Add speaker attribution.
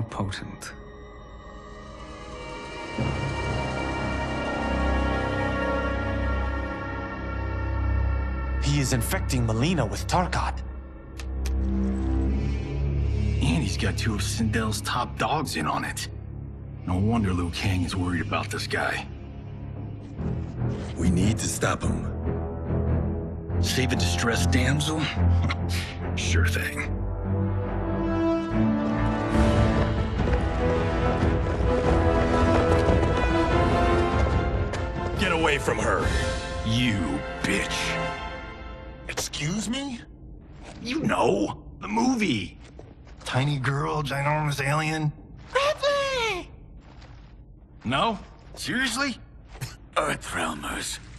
Speaker 1: more potent.
Speaker 2: He is infecting Melina with Tarkat.
Speaker 3: And he's got two of Sindel's top dogs in on it. No wonder Liu Kang is worried about this guy.
Speaker 4: We need to stop him.
Speaker 3: Save a distressed damsel? Sure thing.
Speaker 4: Get away from her!
Speaker 3: You bitch.
Speaker 4: Excuse me?
Speaker 3: You know, the movie. Tiny girl, ginormous alien. Ripley! No? Seriously?
Speaker 4: Earthrealmers.